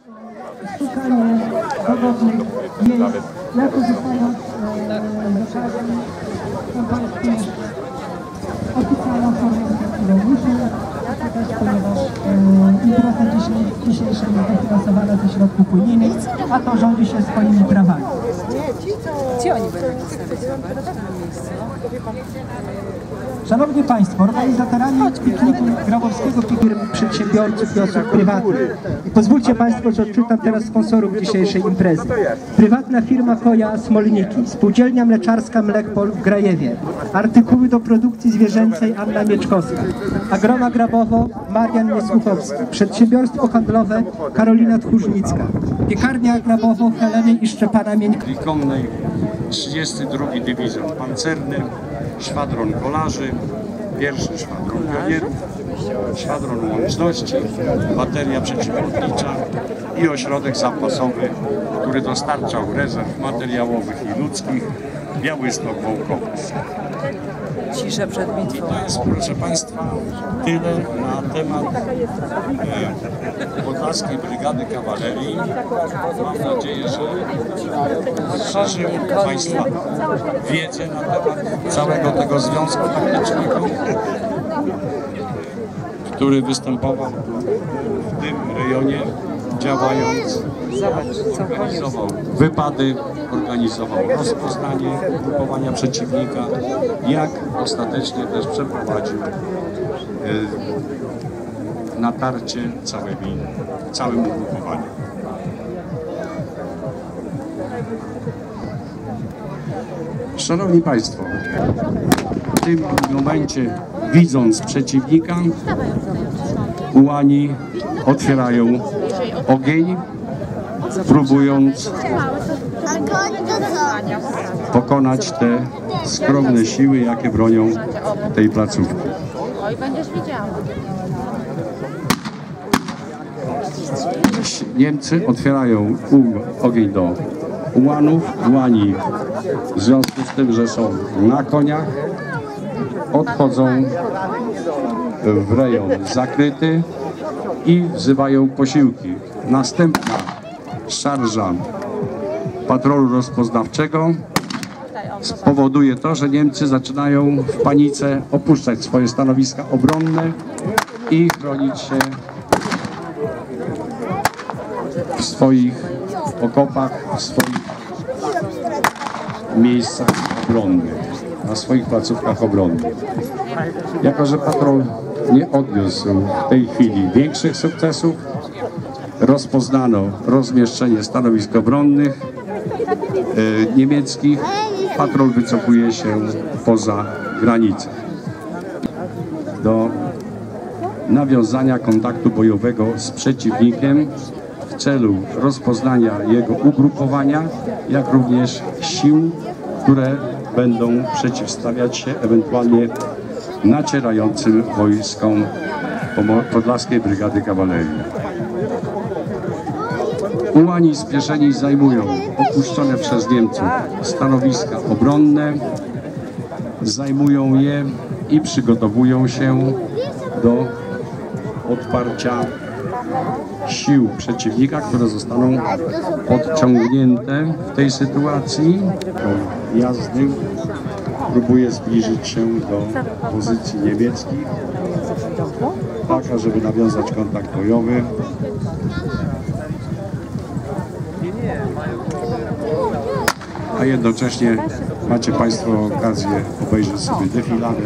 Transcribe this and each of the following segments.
Szukanie podobnych miejsc, jak uzyskając z okazji są Państwo oficjalną formę, którą muszę przekazać, ponieważ impreza dzisiejsza jest dofinansowana ze środków unijnych, a to rządzi się swoimi prawami. Gdzie oni będą stawiać na miejscu? Szanowni Państwo, organizatorami pikniku, grabowskiego pikniku przedsiębiorców i osób prywatnych. I pozwólcie Państwo, że odczytam teraz sponsorów dzisiejszej imprezy. Prywatna firma Koja Smolniki, Spółdzielnia Mleczarska Mlekpol w Grajewie, Artykuły do produkcji zwierzęcej Anna Mieczkowska, Agroma Grabowo Marian Niesłuchowski, Przedsiębiorstwo handlowe Karolina Tchórznicka, Piekarnia Grabowo Heleny i Szczepana Mieńka. Konnej 32 Dywizjon Pancerny, Szwadron Kolarzy, pierwszy Szwadron Pionierów, Szwadron Łączności, Bateria Przeciwlotnicza i ośrodek zapasowy, który dostarczał rezerw materiałowych i ludzkich, Białystok-Wołkowiec. Cisza przed bitwą. I to jest, proszę Państwa, tyle na temat Podlaskiej Brygady Kawalerii. Mam nadzieję, że szerzył Państwa wiedzę na temat całego tego związku taktycznego, który występował w tym rejonie, działając, organizował wypady, organizował rozpoznanie grupowania przeciwnika, jak ostatecznie też przeprowadził natarcie całym ugrupowaniem. Szanowni Państwo, w tym momencie, widząc przeciwnika, ułani otwierają ogień, próbując pokonać te skromne siły, jakie bronią tej placówki. Oj, będziesz widziała. Niemcy otwierają ogień do ułanów. Ułani w związku z tym, że są na koniach, odchodzą w rejon zakryty i wzywają posiłki. Następna szarża patrolu rozpoznawczego spowoduje to, że Niemcy zaczynają w panice opuszczać swoje stanowiska obronne i chronić się w swoich okopach, w swoich miejscach obronnych, na swoich placówkach obronnych. Jako że patrol nie odniósł w tej chwili większych sukcesów, rozpoznano rozmieszczenie stanowisk obronnych niemieckich, patrol wycofuje się poza granicę. Do nawiązania kontaktu bojowego z przeciwnikiem w celu rozpoznania jego ugrupowania, jak również sił, które będą przeciwstawiać się ewentualnie nacierającym wojskom Podlaskiej Brygady Kawalerii. Ułani spieszeni zajmują opuszczone przez Niemców stanowiska obronne, zajmują je i przygotowują się do odparcia sił przeciwnika, które zostaną podciągnięte w tej sytuacji. Jazdy próbuje zbliżyć się do pozycji niemieckich, tak ażeby nawiązać kontakt bojowy. A jednocześnie macie Państwo okazję obejrzeć sobie defiladę.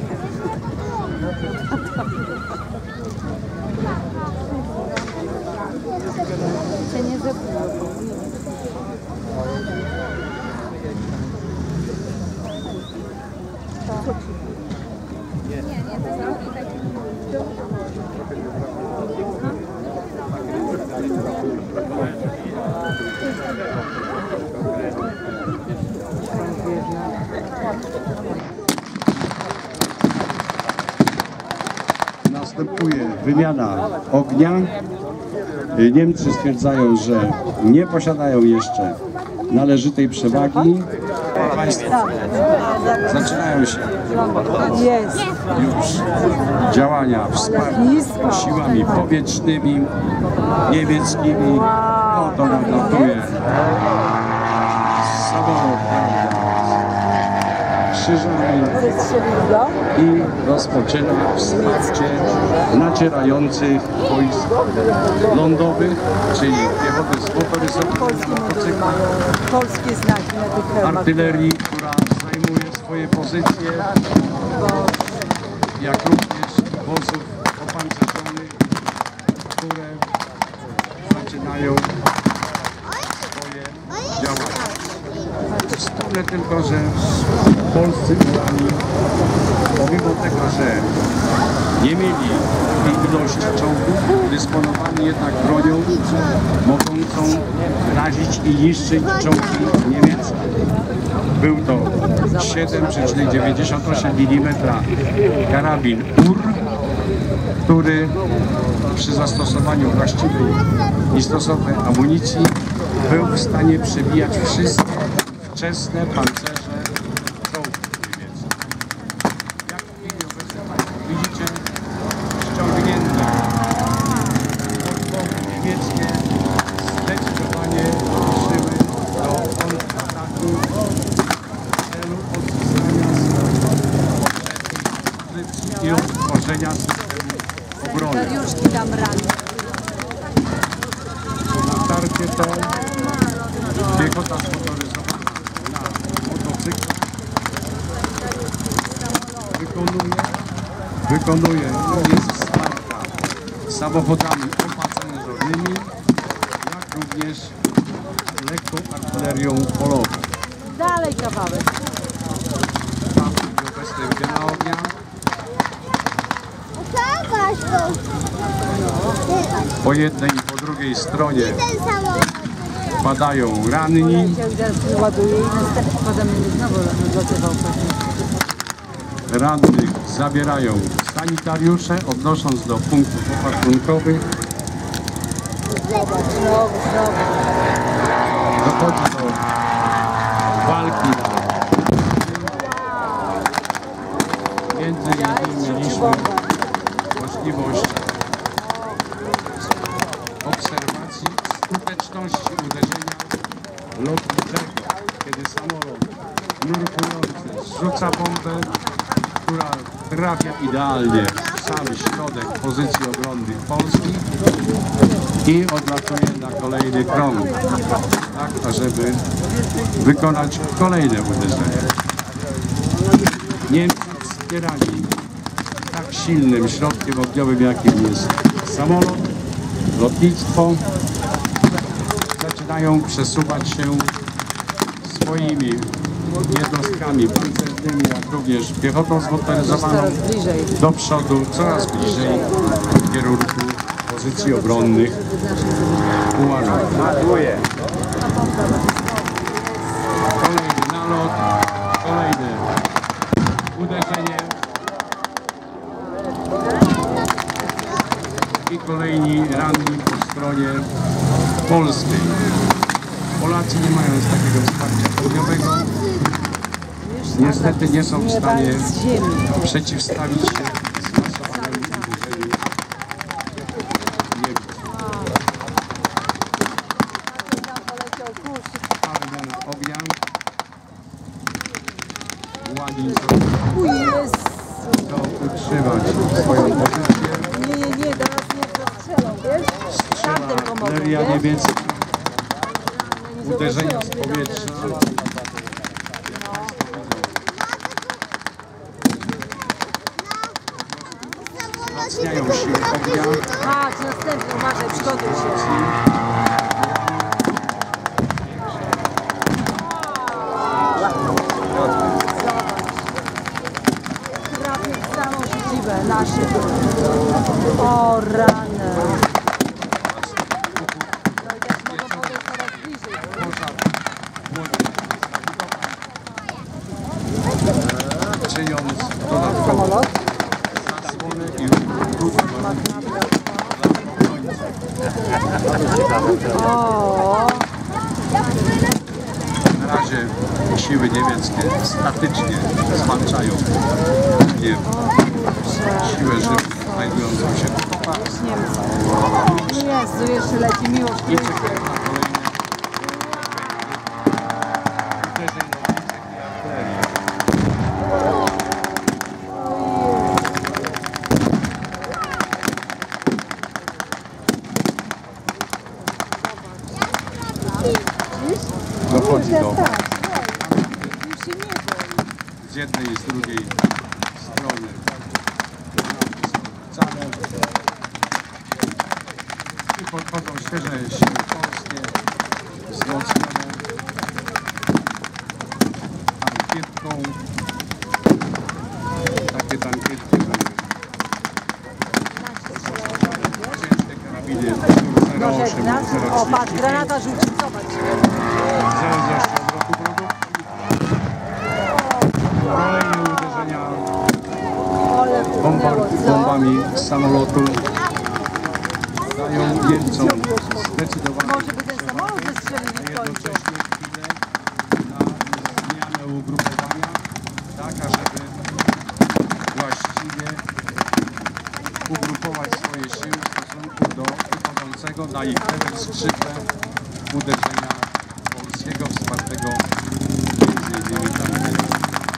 Następuje wymiana ognia. Niemcy stwierdzają, że nie posiadają jeszcze należytej przewagi. Państwa, zaczynają się Jest. już działania wsparcia siłami powietrznymi, niemieckimi. Oto nam notuje samolot, prawda, krzyżami i rozpoczyna wsparcie nacierających wojsk lądowych, czyli piechoty zmotoryzowanej na motocyklach, Polskie znaki na tych hełmach. artylerii, która zajmuje swoje pozycje, jak również wozów opancerzonych, które zaczynają swoje działania. Wspomnę tylko, że polscy Urani, pomimo tego, że nie mieli tej ilości czołgów, dysponowali jednak bronią mogącą razić i niszczyć czołgi niemieckie. Był to 7,98 mm karabin UR, który przy zastosowaniu właściwej i stosownej amunicji był w stanie przebijać wszystkie wczesne pancerze czołgów niemieckich. Jak w chwili obecnej Państwo widzicie, ściągnięte podbory niemieckie zdecydowanie ruszyły do kontrataku w celu odzyskania pozycji i odtworzenia systemu obrony. Mariuszki dam rano. Na starcie to piechota zmotoryzowana na motocyklu wykonuje jest wsparta samochodami opancerzonymi, jak również lekką artylerią polową. Dalej kawałek. Tam w chwili obecnej wydziela ognia. Po jednej i po drugiej stronie padają ranni. Teraz ładuje i następnie potem będzie znowu odlatywał pewnie. Rannych zabierają sanitariusze, odnosząc do punktów opatrunkowych. Dochodzi do walki. Między innymi mieliśmy możliwość obserwacji skuteczności uderzenia lotniczego, kiedy samolot nurkujący zrzuca bombę, która trafia idealnie w sam środek pozycji obronnych Polski i odlatuje na kolejny krąg, tak ażeby wykonać kolejne uderzenie. Niemcy wspierani tak silnym środkiem ogniowym, jakim jest samolot, lotnictwo, zaczynają przesuwać się swoimi jednostkami pancernymi, jak również piechotą zmotoryzowaną do przodu, coraz bliżej w kierunku pozycji obronnych Ułanów. Kolejny nalot, kolejne uderzenie i kolejni ranni po stronie polskiej. Polacy, nie mając takiego wsparcia ogniowego, niestety nie są w stanie przeciwstawić się zmasowanemu uderzeniu Niemców. Armian ognia. Łani chcą utrzymać swoją pozycję. Nie, do nas nie postrzelą, wiesz? Strzela artyleria niemiecka. Uderzenia z powietrza. Wzmacniają siły ognia. Patrz, następny, uważaj, przygotuj się. Trafię w samą siedzibę naszych. O rany. No i też mogą podejść coraz bliżej. Czyniąc dodatkowo zasłonę i ruch O. na razie siły niemieckie statycznie zwalczają siłę Rzymu znajdującą się w Paryżu. Jezu, jeszcze leci miłość. I czekają na kolejne uderzenia lotniczych i artylerii. Dochodzi do z jednej i z drugiej strony wcale i podchodzą świeże siły polskie wzmocnione tankietką. Takie tankietki były ciężkie karabiny 08, O, patrz, granata rzuci, zobacz. w zależności od roku produkcji. Kolejne uderzenia Ale wpłynęło, co? bombami z samolotu dają Niemcom zdecydowanie Może by ten samolot zestrzelili w końcu. jednocześnie chwilę na zmianę ugrupowania, taka, żeby właściwie ugrupować swoje siły w stosunku do wychodzącego na ich lewym skrzydle uderzenia polskiego wspartego m.in. tankiem.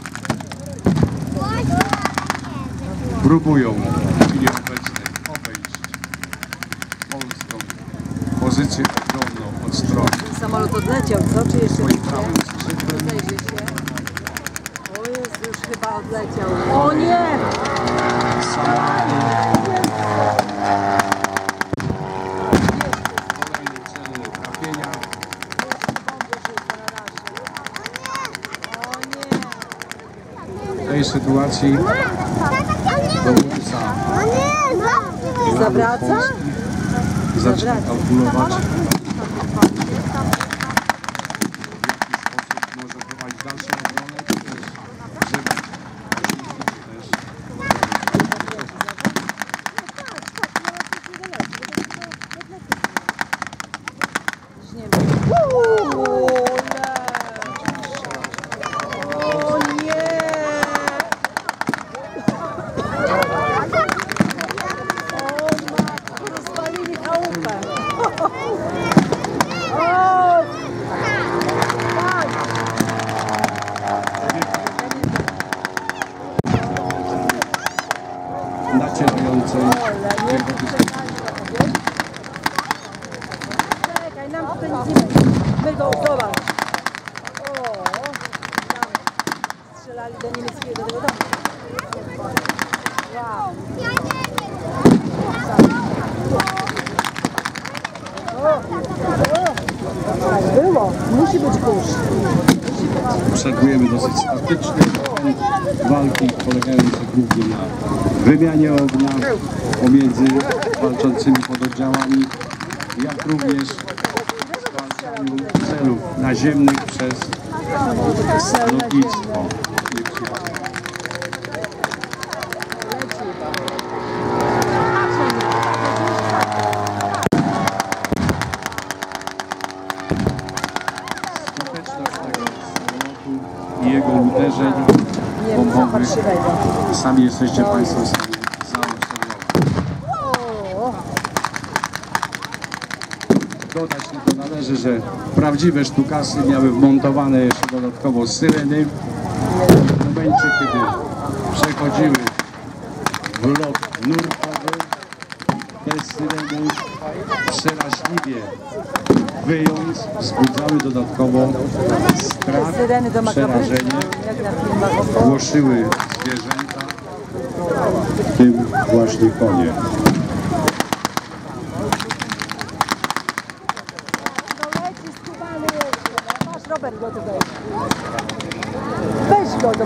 Próbują w chwili obecnej obejść polską pozycję obronną od strony Samolot odleciał, co? Czy jeszcze swoim nie? prawym skrzydłem. Rozejrzy się. O Jezu, już chyba odleciał. O nie! Kolejny celny trafienia. W tej sytuacji dowódca Zawraca? polskich zaczyna kalkulować, w jaki sposób może prowadzić dalszą obronę, czy też wzywać posiłki, czy też O nie! O matko, rozpalili chałupę. O! nacierającej Czekaj, nam tutaj nic nie będzie. My go, zobacz. O! Tam strzelali do niemieckiego, do tego domu. Wow. Było, musi być kurz. obserwujemy dosyć statyczny trend walki polegający głównie na wymianie ognia pomiędzy walczącymi pododdziałami, jak również zwalczaniu celów naziemnych przez lotnictwo nieprzyjaciela. Skuteczność tego samolotu i jego uderzeń bombowych sami jesteście Państwo w stanie zaobserwować. Dodać tylko należy, że prawdziwe sztukasy miały wmontowane jeszcze dodatkowo syreny. W momencie, kiedy przechodziły w lot nurkowy, te syreny przeraźliwie wyjąc wzbudzały dodatkowo strach, Syreny do makabryczne, przerażenie, jak na filmach o głoszyły zwierzęta, w tym właśnie konie. No leci skubany jeszcze. Masz Robert go tutaj. Weź go do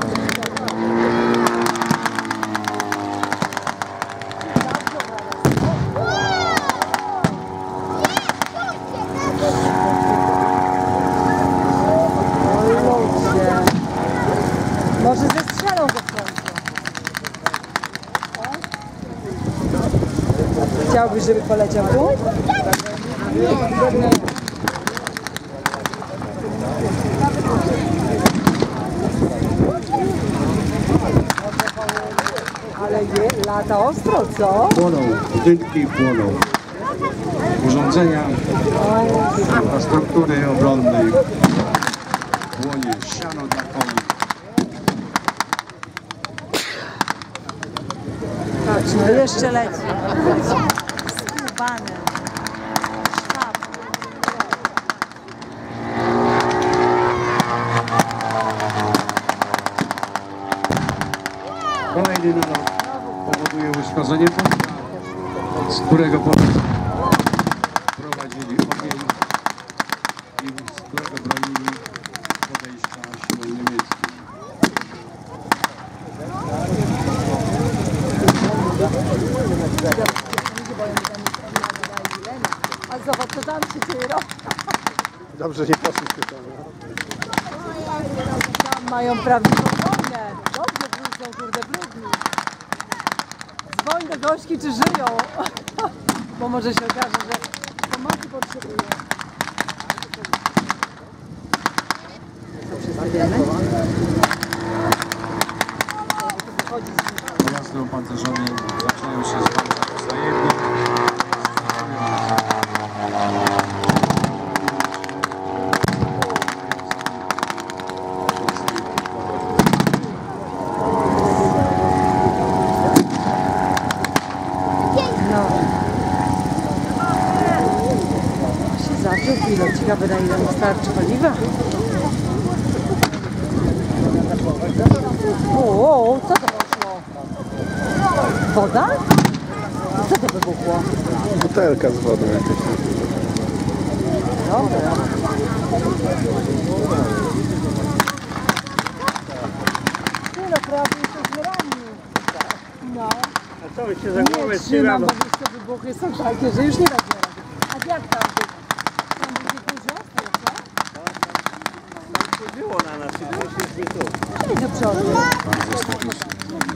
Może zestrzelą go w końcu. Chciałbyś, żeby poleciał tu? Nie. Lata ostro, co? Płoną budynki, płoną urządzenia, infrastruktury obronnej, płonie siano dla koni. Patrz, no jeszcze leci. Skubane. Sztab. Kolejny nalot powoduje uszkodzenie płotka, z którego Polacy prowadzili ogień i z którego bronili podejścia sił niemieckich. A zobacz, co tam się dzieje. Dobrze, nie poszliśmy tam. Tam mają prawdziwą wojnę. Dobrze wrócą, kurde, brudni. Dzwoń do gośki, czy żyją. Bo może się okaże, że pomocy potrzebują. Co przystawimy? Pojazdy opancerzone zaczynają się zwalczać wzajemnie. No. Się zaczął pilot. Ciekawe, na ile mu starczy paliwa. O, co to poszło? Woda? Co to wybuchło? Butelka z wodą jakaś. Dobra. Ty no, prawie jesteśmy ranni. No. A co wy się za głowę Nie trzymam, bo wiesz co, wybuchy są takie, że już nie będzie rady. A jak tam był? Tam będzie dużo? Chodziło na nas i wyszliśmy tu. Idź do przodu. Bardzo statyczne.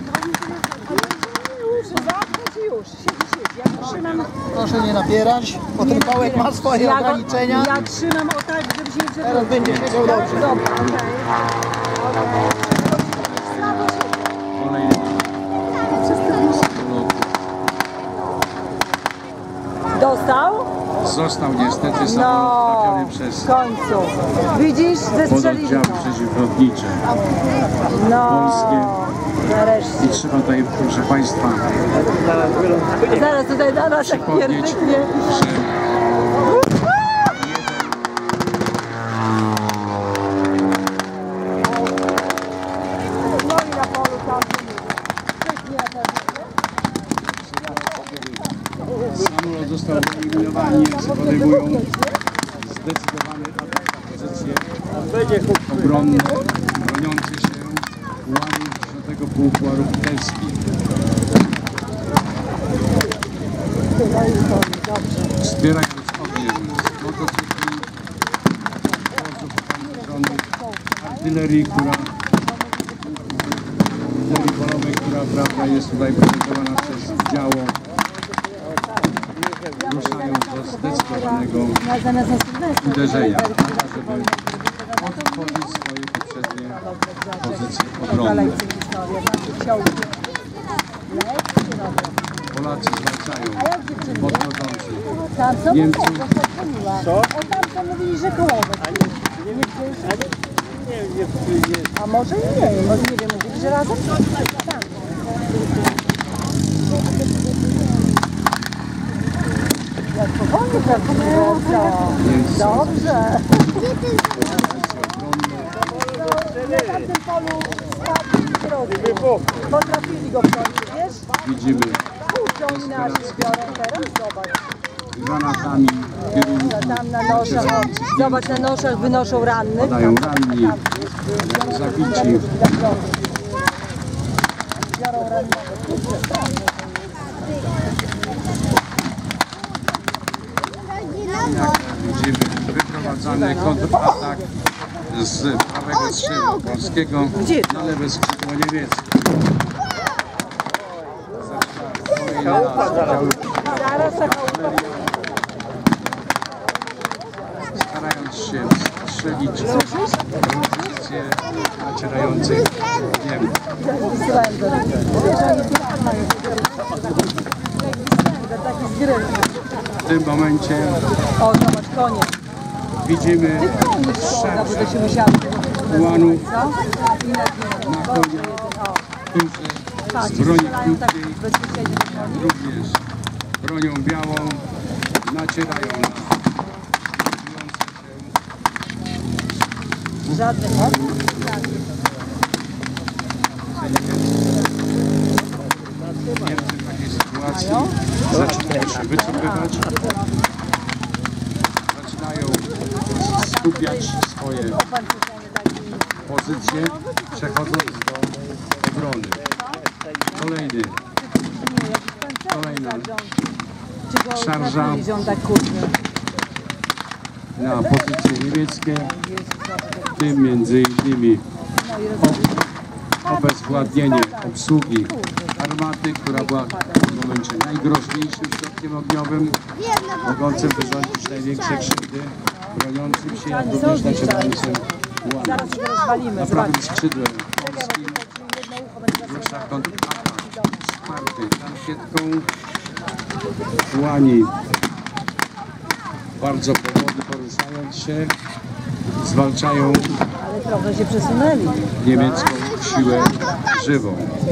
Już, zamknąć i już. Siedzi. Ja trzymam... Proszę nie napierać, bo ten pałek ma swoje Ja go- ograniczenia. Ja trzymam o tak, żeby się nie Teraz przewrócił. będzie siedział dobrze. Dobra, okej. Kolejny Dostał? został niestety samolot No, trafiony w przez końcu. Widzisz, zestrzelili pododdziały go. przeciwlotnicze No, polskie. nareszcie. I trzeba tutaj, proszę Państwa, Zaraz tutaj na nas jak przypomnieć, pierdyknie. że No i na polu tam pyknie pewnie. samolot został wyeliminowany, Niemcy podejmują zdecydowany atak na pozycje obronne, broniące się ułamów 10. Pułku Arubelski. Wspierając ogniem z motocykli, wozów opancerzonych, artylerii, artylerii polowej, która prawda, jest tutaj prezentowana przez działo, ruszają do zdecydowanego Zamiast na Sylwestra. uderzenia, tak, żeby odtworzyć swoje poprzednie pozycje obronne. Kolejcy historię, znaczy wsiądzie. Lekcje robią. Polacy zwracają A jak dziewczyny? podchodzący Tam co Niemcy. Co? O tam co mówili, że kołowek. Nie wzięli? A może i nie, może nie wiem, mówili, że razem? Tam. Jak powoli prawdziwe, co? Dobrze. Na tamtym polu spadł i potrafili go w końcu, wiesz? Widzimy Kurczę, oni nasi biorą teraz, zobacz. granatami w kierunku Tam na noszach, o, zobacz, na noszach wynoszą rannych. padają ranni, zabici. Biorą rannego. Kurczę, strasznie. Widzimy wyprowadzany kontratak z prawego skrzydła polskiego na lewe skrzydło niemieckie. Zaraz Starając się strzelić pozycję nacierających Niemców. Wysyłałem do nich. Taki z gry. W tym momencie O, zobacz, konie. widzimy Szkoda, bo to się musiało. ułanów Co? I na konia, którzy z broni krótkiej, również bronią białą, nacierają na żadnych Niemcy w takiej sytuacji zaczynają się wycofywać, zaczynają skupiać swoje pozycje, przechodząc do obrony. Kolejna szarża na pozycje niemieckie, w tym między innymi obezwładnienie obsługi armaty, która była w tym momencie najgroźniejszym środkiem ogniowym, mogącym wyrządzić największe krzywdy, broniącym się, jak również nacierającym ułanom. Na prawym skrzydle polskim rusza kontratak wsparty tankietką. Ułani bardzo powoli poruszając się zwalczają Ale trochę się przesunęli. niemiecką siłę żywą.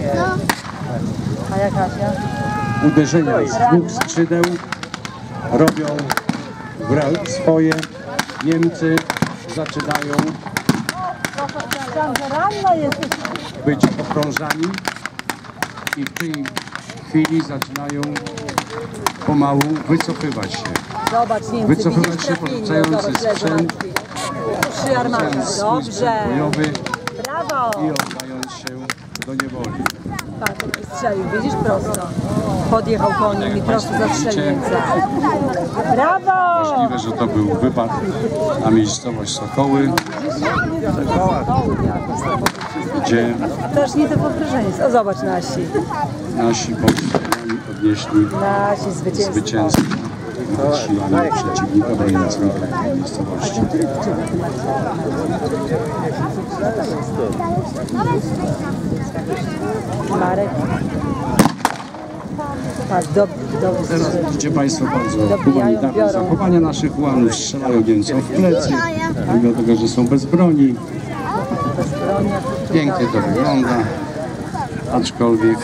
A jak Asia? Uderzenia z dwóch skrzydeł robią swoje. Niemcy zaczynają być okrążani i w tej chwili zaczynają pomału wycofywać się. Zobacz, Niemcy, Wycofywać widzisz, się, trafili, porzucający zobacz, lewo sprzęt, trzy armaty, swój dobrze. sprzęt bojowy Brawo. i oddając się do niewoli. Patrz, jaki strzelił, widzisz, prosto. Podjechał koniem i prosto zastrzelił Niemca. Brawo! Możliwe, że to był wypad na miejscowość Sokoły, gdzie Też nie to powtórzenie. O, zobacz nasi Polskie odnieśli nasi zwycięstwo nad siłami przeciwnika broniącego tej miejscowości. Marek. Patrz, dobry Teraz strzał. widzicie Państwo bardzo humanitarne zachowania naszych ułanów. Strzelają Niemcom w plecy, mimo tego, że są bez broni. Pięknie to wygląda, aczkolwiek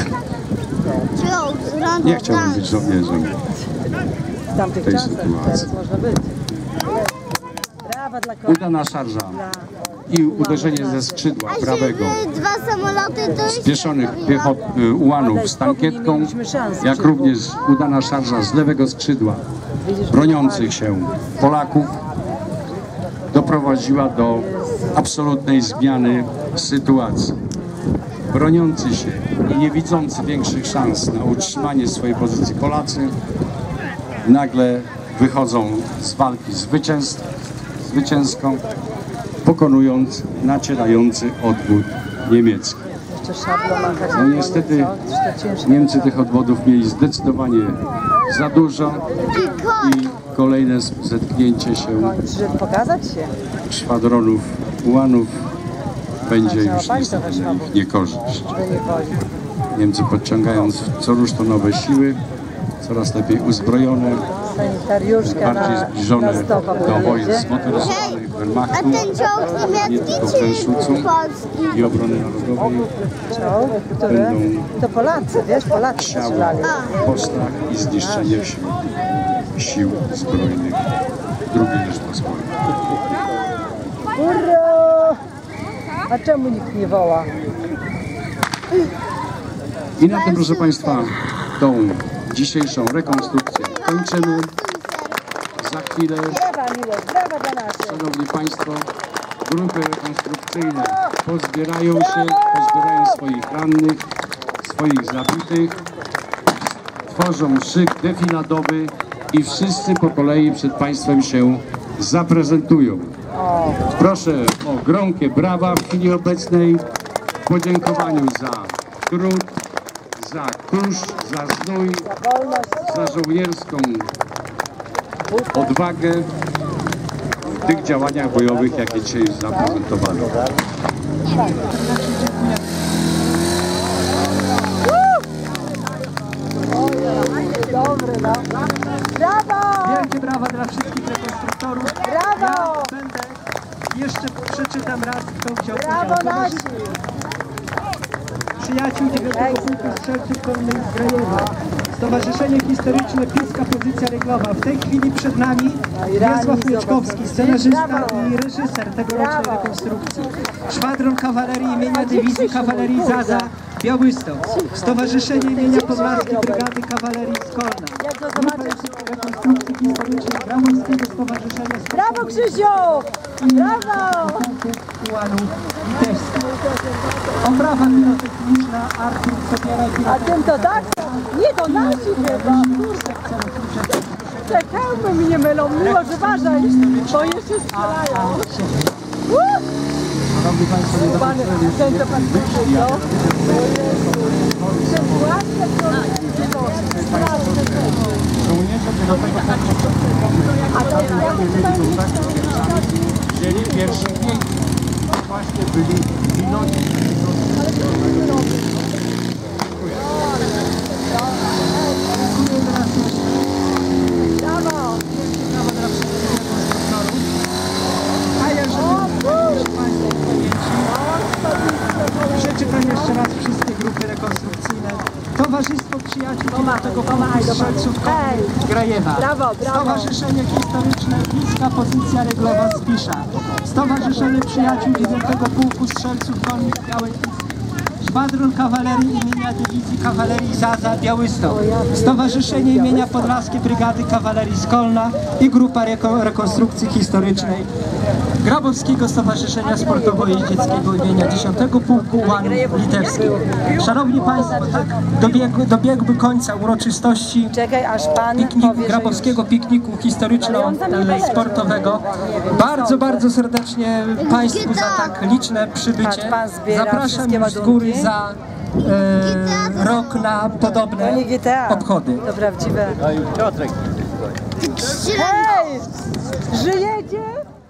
nie chciałbym być żołnierzem W tamtych w tej czasach sytuacji. teraz można być. Brawa dla koni. Udana szarża i uderzenie ze skrzydła prawego Dwa samoloty to spieszonych ułanów z tankietką, jak również udana szarża z lewego skrzydła broniących się Polaków doprowadziła do absolutnej zmiany sytuacji. Broniący się i nie widzący większych szans na utrzymanie swojej pozycji Polacy nagle wychodzą z walki zwycięsko, pokonując nacierający odwód niemiecki. Jeszcze szablą machać. No niestety Niemcy tych odwodów mieli zdecydowanie za dużo i kolejne zetknięcie się Żeby pokazać się. szwadronów ułanów będzie już niestety na ich niekorzyść. Że nie woli. Niemcy podciągając co rusz to nowe siły, coraz lepiej uzbrojone, Sanitariuszka bardziej na zbliżone stopa do wojsk pojedzie. zmotoryzowanych A Wehrmachtu, ten czołg nie niemiecki tylko w czy Węszucu polski? i obrony narodowej Czołg, który? To Polacy, wiesz, Polacy siały strzelali. postrach i zniszczenie sił zbrojnych II Rzeczpospolitej. Hurra! A czemu nikt nie woła? I na tym, proszę Państwa, tą dzisiejszą rekonstrukcję kończymy. Za chwilę, Brawa, miłość, brawa dla naszych. Szanowni Państwo, grupy rekonstrukcyjne pozbierają swoich rannych, swoich zabitych, tworzą szyk defiladowy i wszyscy po kolei przed Państwem się zaprezentują. Proszę o gromkie brawa w chwili obecnej w podziękowaniu za trud, za kurz, za znój, za żołnierską odwagę w w tych działaniach bojowych, jakie dzisiaj zaprezentowano. Dobry, no. Brawo! Wielkie brawa dla wszystkich rekonstruktorów. Brawo! Ja będę, jeszcze przeczytam raz, kto wziął Brawo udział. nasi! Przyjaciół 9 Pułku Strzelców Konnych z Grajewa. Stowarzyszenie Historyczne Pieska Pozycja Reglowa. W tej chwili przed nami Wiesław Mieczkowski, scenarzysta i reżyser tegorocznej rekonstrukcji. Szwadron Kawalerii imienia Dywizji Kawalerii Zaza Białystok. Stowarzyszenie imienia Podlaskiej Brygady Kawalerii Skolna. Jak to zobaczysz? Rekonstrukcji historycznej Gramowskiego Stowarzyszenia Brawo Krzysiu! Brawo! Ułanu Litewski. Oprawa pirotechniczna Artur Sobiera A tym to tak? Nie, to nasi chyba. Kurde. Te hełmy mi nie mylą, miło, że uważaj, bo jeszcze strzelają. Pan, ten to pan no? Ten właśnie to a to Wzięli pierwszy właśnie byli piloci. brawo! A jeżeli przeczytam jeszcze raz wszystkie grupy rekonstrukcyjne. Towarzystwo Przyjaciół 9 Pułku Strzelców Konnych z Grajewa. Brawo, brawo. Stowarzyszenie Historyczne Bliska Pozycja Reglowa z Pisza. Stowarzyszenie Przyjaciół 9 Pułku Strzelców Konnych z Białej Pisy. Szwadron Kawalerii imienia Dywizji Kawalerii Zaza Białystok. Stowarzyszenie imienia Podlaskiej Brygady Kawalerii Skolna i grupa rekonstrukcji historycznej Grabowskiego Stowarzyszenia Sportowo-Jeździeckiego imienia 10 Pułku Ułanu Litewskiego. Szanowni Państwo, tak dobiegły końca uroczystości Czekaj, aż pan powie, Grabowskiego pikniku historyczno-sportowego. Bardzo serdecznie Państwu za tak liczne przybycie. Pan zbiera Zapraszam wszystkie już z ładunki. góry za rok na podobne To nie GTA. obchody. To prawdziwe. Piotrek. Hej! Żyjecie?